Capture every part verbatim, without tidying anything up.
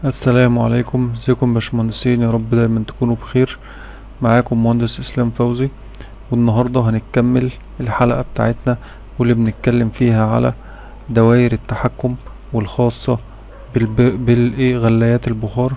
السلام عليكم، ازيكم يا باشمهندسين؟ يا رب دايما تكونوا بخير. معاكم مهندس اسلام فوزي، والنهارده هنكمل الحلقه بتاعتنا واللي بنتكلم فيها على دوائر التحكم والخاصه بالب... بالايه غلايات البخار.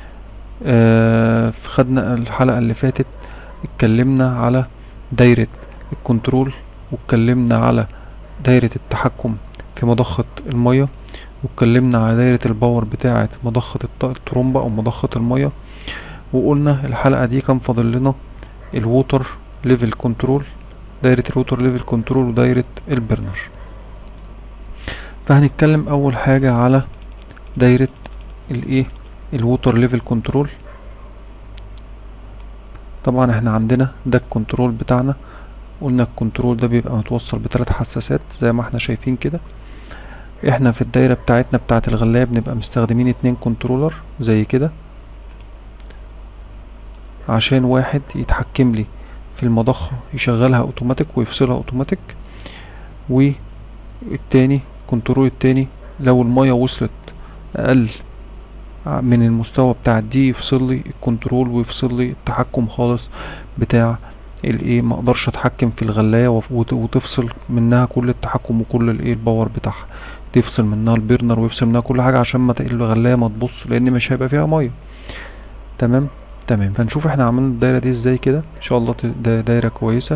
آه خدنا الحلقه اللي فاتت اتكلمنا على دايره الكنترول، واتكلمنا على دايره التحكم في مضخه الميه، واتكلمنا على دايرة الباور بتاعة مضخة الط- الترومبة او مضخة المية. وقلنا الحلقة دي كان فاضل لنا الووتر ليفل كنترول، دايرة الووتر ليفل كنترول ودايرة البرنر. فهنتكلم اول حاجة على دايرة الايه الووتر ليفل كنترول. طبعا احنا عندنا ده الكنترول بتاعنا. قلنا الكنترول ده بيبقى متوصل بثلاث حساسات زي ما احنا شايفين كده. احنا في الدايرة بتاعتنا بتاعة الغلاية بنبقى مستخدمين اتنين كنترولر زي كده، عشان واحد يتحكم لي في المضخة يشغلها اوتوماتيك ويفصلها اوتوماتيك، والتاني كنترول التاني لو المية وصلت اقل من المستوى بتاع دي يفصل لي الكنترول ويفصل لي التحكم خالص بتاع الايه. ما اقدرش اتحكم في الغلاية وت- وتفصل منها كل التحكم وكل الايه الباور بتاعها، تفصل منها البرنر ويفصل منها كل حاجة عشان ما ت- الغلاية ما تبص، لان مش هيبقى فيها مية. تمام تمام فنشوف احنا عملنا الدايرة دي ازاي كده ان شاء الله. ت- دا- دايرة كويسة.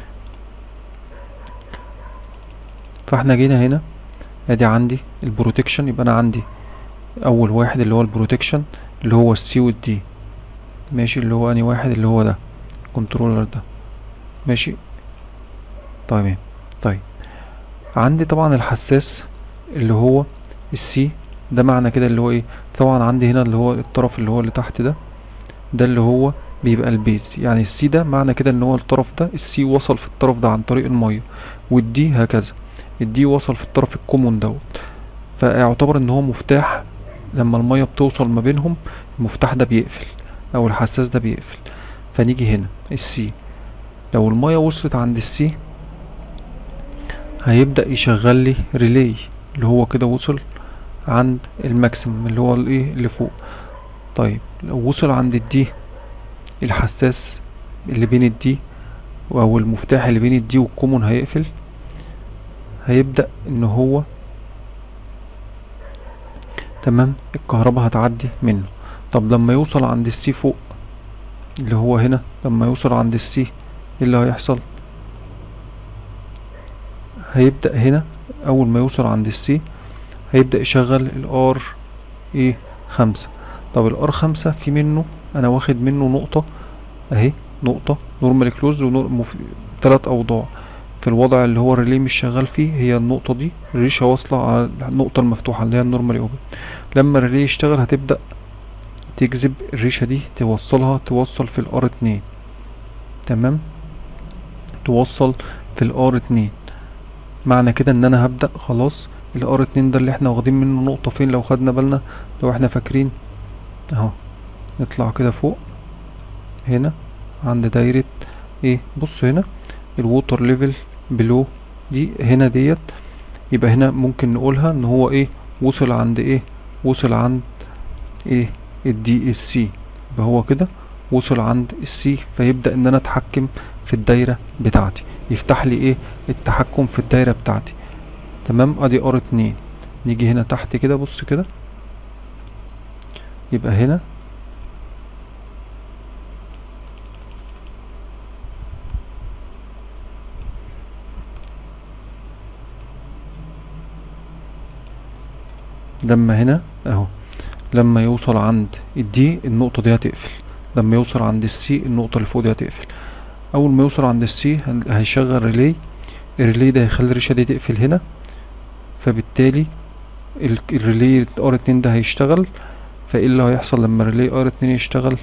فاحنا جينا هنا، ادي عندي البروتكشن. يبقى انا عندي اول واحد اللي هو البروتكشن اللي هو السي والدي، ماشي. اللي هو اني واحد اللي هو ده الكنترولر ده، ماشي. تمام. طيب عندي طبعا الحساس اللي هو السي. ده معنى كده اللي هو ايه؟ طبعا عندي هنا اللي هو الطرف اللي هو اللي تحت ده، ده اللي هو بيبقى البيز. يعني السي ده معنى كده ان هو الطرف ده السي وصل في الطرف ده عن طريق المية، والدي هكذا الدي وصل في الطرف الكومون دوت. فيعتبر ان هو مفتاح. لما المية بتوصل ما بينهم المفتاح ده بيقفل او الحساس ده بيقفل. فنيجي هنا السي، لو المية وصلت عند السي هيبدأ يشغل لي ريلي اللي هو كده وصل عند الماكسيمم اللي هو الايه اللي فوق. طيب لو وصل عند الدي، الحساس اللي بين الدي او المفتاح اللي بين الدي والكومون هيقفل، هيبدأ ان هو تمام الكهرباء هتعدي منه. طب لما يوصل عند السي فوق اللي هو هنا، لما يوصل عند السي ايه اللي هيحصل؟ هيبدأ هنا اول ما يوصل عند السي هيبدأ يشغل الار ايه خمسة. طب الار خمسة في منه انا واخد منه نقطة اهي، نقطة نورمال كلوز تلات اوضاع. في الوضع اللي هو الريلي مش شغال فيه هي النقطة دي الريشة واصلة على النقطة المفتوحة اللي هي النورمال اوبن. لما الريلي يشتغل هتبدأ تجذب الريشة دي توصلها توصل في الار اتنين. تمام، توصل في الار اتنين. معنى كده ان انا هبدأ خلاص الار اتنين ده اللي احنا واخدين منه نقطة فين لو خدنا بالنا، لو احنا فاكرين اهو. نطلع كده فوق هنا عند دايرة ايه، بص هنا الووتر ليفل بلو دي هنا ديت. يبقى هنا ممكن نقولها ان هو ايه وصل عند ايه، وصل عند ايه الدي السي. يبقى هو كده وصل عند السي، فيبدأ ان انا اتحكم في الدايرة بتاعتي، يفتح لي ايه التحكم في الدايرة بتاعتي. تمام، ادي ار اتنين. نيجي هنا تحت كده، بص كده. يبقى هنا لما هنا اهو، لما يوصل عند الدي النقطة دي هتقفل، لما يوصل عند السي النقطة اللي فوق دي هتقفل. اول ما يوصل عند السي هيشغل ريلي، الريلي ده هيخلي الريشة دي تقفل هنا، فبالتالي ال- الريلي ار اتنين ده هيشتغل. فايه اللي هيحصل لما الريلي ار اتنين يشتغل؟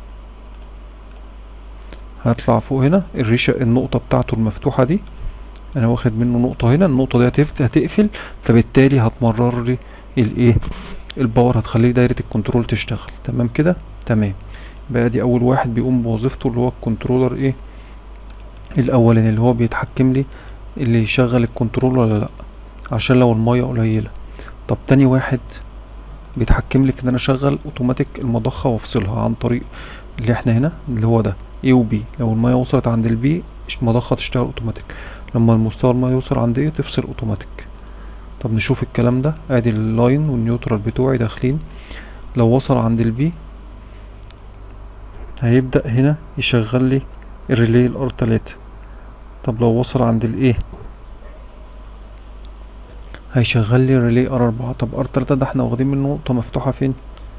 هطلع فوق هنا الريشة النقطة بتاعته المفتوحة دي انا واخد منه نقطة هنا، النقطة دي هتفت- هتقفل، فبالتالي هتمرر لي الايه الباور، هتخلي دايرة الكنترول تشتغل. تمام كده، تمام. بقى دي اول واحد بيقوم بوظيفته اللي هو الكنترولر ايه الاولاني، اللي هو بيتحكم لي اللي يشغل الكنترول ولا لا، عشان لو المية قليلة. طب تاني واحد بيتحكم لي في ان انا اشغل اوتوماتيك المضخه وافصلها عن طريق اللي احنا هنا اللي هو ده A و B. لو الميه وصلت عند البي المضخه تشتغل اوتوماتيك، لما المستوى الميه يوصل عند ايه تفصل اوتوماتيك. طب نشوف الكلام ده. ادي اللاين والنيوترال بتوعي داخلين، لو وصل عند البي هيبدأ هنا يشغل لي الريلي الار تلاتة. طب لو وصل عند الايه هيشغل لي الريلي ار اربعة. طب ار تلاتة ده احنا واخدين منه نقطة مفتوحة فين؟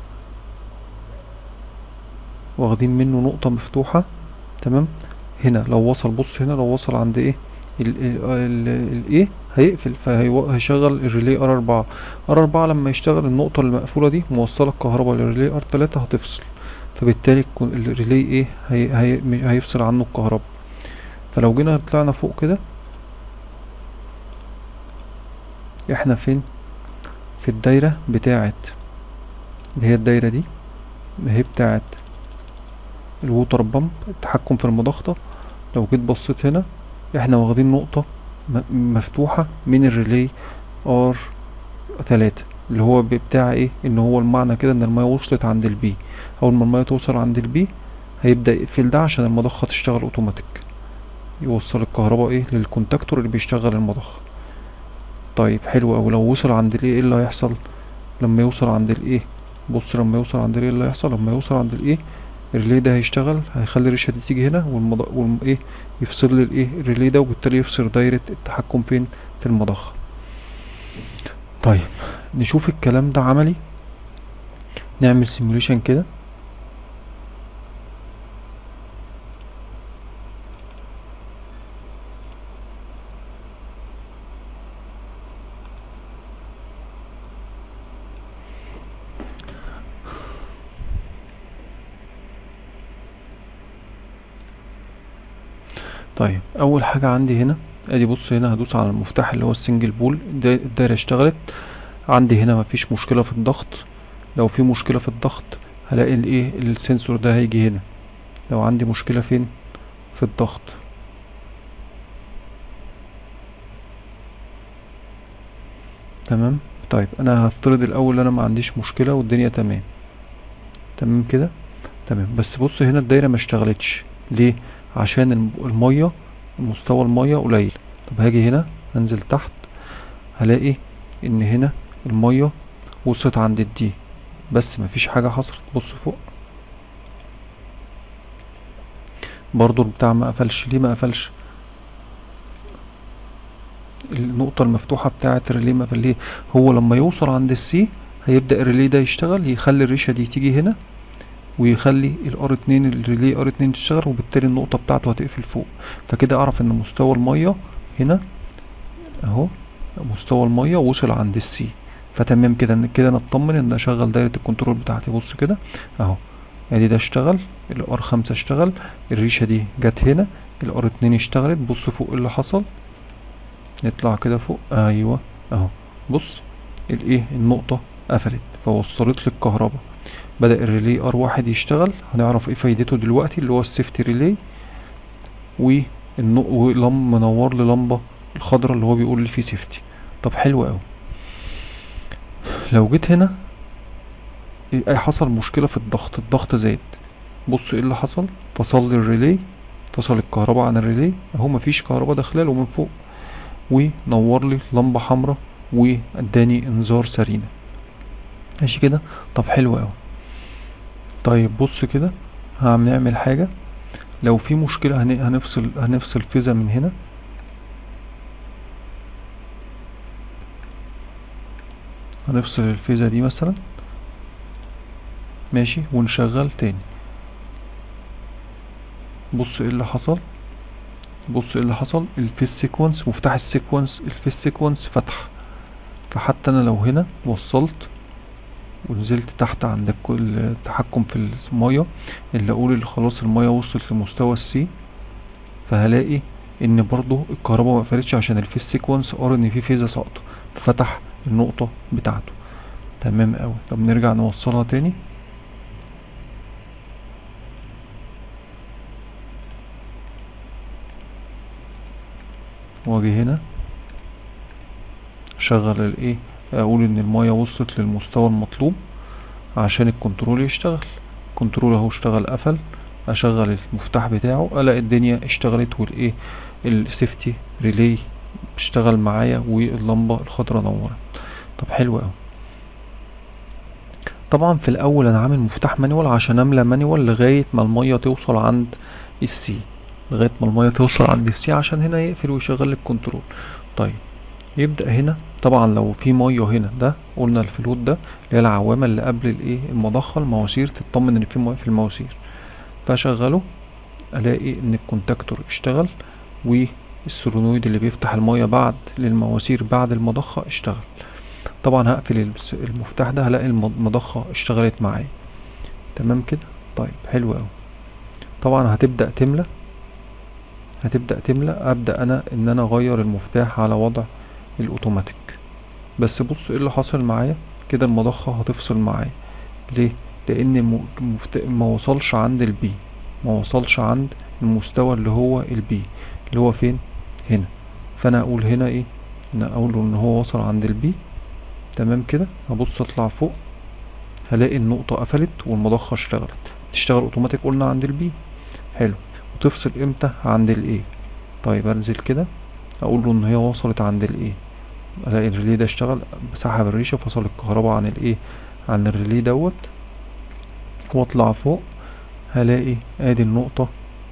واخدين منه نقطة مفتوحة تمام هنا. لو وصل بص هنا لو وصل عند ايه الايه هيقفل، فهيشغل الريلي ار اربعة. ار اربعة لما يشتغل النقطة المقفولة دي موصلة الكهرباء للريلي ار تلاتة هتفصل، فبالتالي الريلي ايه هي هي هيفصل عنه الكهرباء. فلو جينا طلعنا فوق كده احنا فين؟ في الدايرة بتاعت اللي هي الدايرة دي هي بتاعت الووتر بامب التحكم في المضخة. لو جيت بصيت هنا احنا واخدين نقطة مفتوحة من الريلي ار تلاتة اللي هو بتاع ايه ان هو المعنى كده ان المية وصلت عند البي. اول ما المية توصل عند البي هيبدأ يقفل ده عشان المضخة تشتغل اوتوماتيك، يوصل الكهرباء ايه للكونتاكتور اللي بيشتغل المضخة. طيب حلو اوي. لو وصل عند الايه ايه اللي هيحصل لما يوصل عند الايه؟ بص لما يوصل عند الايه اللي هيحصل لما يوصل عند الايه الريلي ده هيشتغل، هيخلي الريشه دي تيجي هنا والمض... والم... ايه يفصل لي الايه الريلي ده، وبالتالي يفصل دايره التحكم فين؟ في المضخه. طيب نشوف الكلام ده عملي، نعمل سيموليشن كده. طيب اول حاجه عندي هنا ادي بص هنا هدوس على المفتاح اللي هو السنجل بول، الدايره اشتغلت عندي هنا مفيش مشكله في الضغط. لو في مشكله في الضغط هلاقي الايه السنسور ده هيجي هنا. لو عندي مشكله فين؟ في الضغط. تمام. طيب انا هفترض الاول انا ما عنديش مشكله والدنيا تمام تمام كده تمام. بس بص هنا الدايره ما اشتغلتش ليه؟ عشان الميه مستوى الميه قليل. طب هاجي هنا انزل تحت هلاقي ان هنا الميه وصلت عند الدي بس مفيش حاجه حصلت. بص فوق برضو البتاع ما قفلش. ليه ما قفلش؟ النقطه المفتوحه بتاعه الريلي ما قفل. ليه؟ هو لما يوصل عند السي هيبدا الريلي ده يشتغل، يخلي الريشه دي تيجي هنا ويخلي الار اتنين الريلي ار اتنين تشتغل، وبالتالي النقطة بتاعته هتقفل فوق. فكده اعرف ان مستوى المية هنا اهو مستوى المية وصل عند السي. فتمام كده كده انا اطمن ان اشغل دايرة الكنترول بتاعتي. بص كده اهو ادي ده اشتغل، الار خمسة اشتغل، الريشة دي جت هنا، الار اتنين اشتغلت. بص فوق اللي حصل، نطلع كده فوق ايوه اهو بص الايه النقطة قفلت فوصلت لي الكهرباء. بدأ الريلي ار واحد يشتغل، هنعرف ايه فايدته دلوقتي اللي هو السيفتي ريلي، ولم منور لي لمبة الخضراء اللي هو بيقول لي فيه سيفتي. طب حلو اوي. لو جيت هنا ايه حصل مشكلة في الضغط، الضغط زاد. بص ايه اللي حصل؟ فصل لي الريلي، فصل الكهرباء عن الريلي اهو مفيش كهرباء داخلاله من فوق، ونور لي لمبة حمراء واداني انذار سرينة. ماشي كده. طب حلو اوي. طيب بص كده هنعمل حاجة. لو في مشكلة هنفصل هنفصل فيزا من هنا، هنفصل الفيزا دي مثلا ماشي ونشغل تاني. بص ايه اللي حصل؟ بص ايه اللي حصل؟ الفيس سيكونس مفتاح السيكونس الفيس سيكونس فتح. فحتى انا لو هنا وصلت ونزلت تحت عند التحكم في المية اللي اقول خلاص المية وصلت لمستوى السي، فهلاقي ان برضو الكهرباء ما قفلتش عشان الفيس سيكونس قال ان في فيزا ساقطه ففتح النقطه بتاعته. تمام اوي. طب نرجع نوصلها تاني. واجي هنا اشغل الايه اقول ان المية وصلت للمستوى المطلوب عشان الكنترول يشتغل. الكنترول اهو اشتغل قفل، اشغل المفتاح بتاعه الاقي الدنيا اشتغلت والايه السيفتي ريلي اشتغل معايا واللمبه الخضراء نورت. طب حلو قوي. طبعا في الاول انا عامل مفتاح مانيوال عشان املى مانيوال لغايه ما الميه توصل عند السي، لغايه ما الميه توصل عند السي عشان هنا يقفل ويشغل الكنترول. طيب يبدأ هنا طبعا لو في ميه هنا، ده قلنا الفلوت ده اللي هي العوامة اللي قبل الايه المضخة المواسير، تطمن ان في ميه في المواسير. فاشغله الاقي ان الكونتاكتور اشتغل والسولينويد اللي بيفتح الميه بعد للمواسير بعد المضخة اشتغل. طبعا هقفل المفتاح ده هلاقي المضخة اشتغلت معايا تمام كده. طيب حلو اوي. طبعا هتبدأ تملى، هتبدأ تملى ابدأ انا ان انا اغير المفتاح على وضع الاوتوماتيك. بس بص ايه اللي حصل معايا كده، المضخة هتفصل معايا. ليه؟ لان المفت... ما وصلش عند البي، ما وصلش عند المستوى اللي هو البي اللي هو فين هنا. فانا اقول هنا ايه، انا اقول ان هو وصل عند البي تمام كده. هبص اطلع فوق هلاقي النقطة قفلت والمضخة اشتغلت. تشتغل اوتوماتيك قلنا عند البي، حلو. وتفصل امتى؟ عند الايه. طيب انزل كده اقول له ان هي وصلت عند الايه، الاقي الريلي ده اشتغل، بسحب الريشه فصل الكهرباء عن الايه عن الريلي دوت. واطلع فوق هلاقي ادي النقطة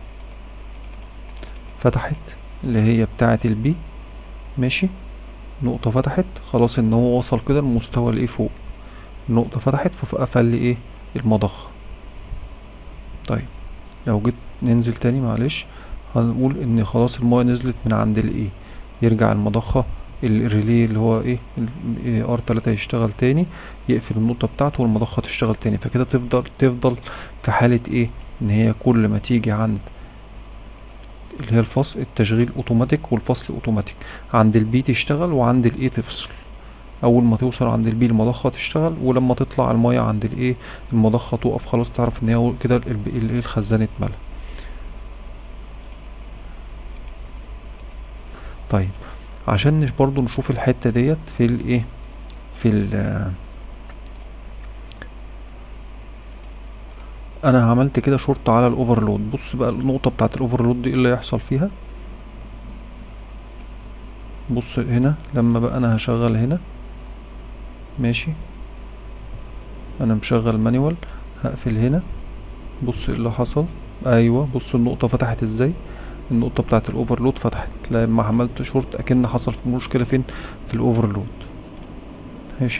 فتحت اللي هي بتاعة البي، ماشي. نقطة فتحت خلاص ان هو وصل كده المستوى الايه فوق، النقطة فتحت فقفل لي ايه المضخة. طيب لو جيت ننزل تاني معلش، هنقول ان خلاص المايه نزلت من عند الايه، يرجع المضخة الريلي اللي هو ايه ار تلاتة يشتغل تاني، يقفل النقطة بتاعته والمضخة تشتغل تاني. فكده تفضل تفضل في حالة ايه، ان هي كل ما تيجي عند اللي هي الفصل التشغيل اوتوماتيك والفصل اوتوماتيك، عند البي تشتغل وعند الايه تفصل. اول ما توصل عند البي المضخة تشتغل، ولما تطلع المية عند الايه المضخة توقف خلاص، تعرف ان هي كده الايه الخزان اتملى. طيب عشان نش برضو نشوف الحتة ديت في الايه في ال انا عملت كده شورت على الاوفرلود. بص بقى النقطة بتاعت الاوفرلود دي ايه اللي هيحصل فيها. بص هنا لما بقى انا هشغل هنا، ماشي، انا مشغل مانيوال، هقفل هنا. بص ايه اللي حصل، ايوه بص النقطة فتحت ازاي، النقطة بتاعت الاوفرلود فتحت لما عملت شورت، اكن حصل في مشكلة فين في الاوفرلود، ماشي.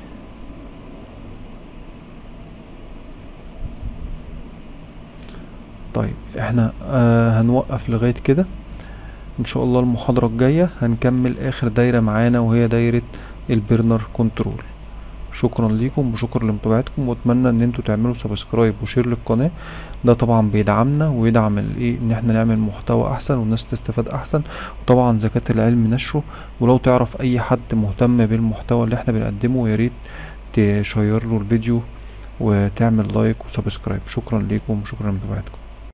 طيب احنا آه هنوقف لغاية كده. ان شاء الله المحاضرة الجاية هنكمل اخر دايرة معانا وهي دايرة البرنر كنترول. شكرا ليكم وشكرا لمتابعتكم، واتمنى ان انتوا تعملوا سبسكرايب وشير للقناة. ده طبعا بيدعمنا ويدعم الايه ان احنا نعمل محتوى احسن والناس تستفاد احسن. وطبعا زكاة العلم نشره، ولو تعرف اي حد مهتم بالمحتوى اللي احنا بنقدمه ياريت تشير له الفيديو وتعمل لايك وسبسكرايب. شكرا ليكم وشكرا لمتابعتكم.